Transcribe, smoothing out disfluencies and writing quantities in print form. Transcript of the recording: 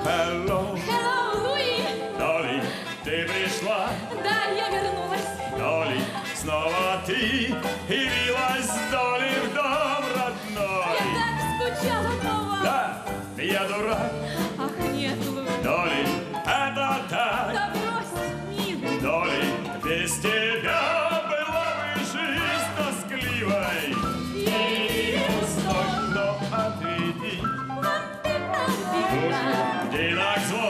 Hello. Hello, Луи. Долли, ты пришла? Да, я вернулась. Долли, снова ты явилась, Долли, в дом родной. Я так скучала по вам. Да, я дурак. Ах, нет, Луи. Долли, это так. Да брось, милый. Долли, без тебя была бы жизнь тоскливой и пустой. Но отведи душу, где так звон.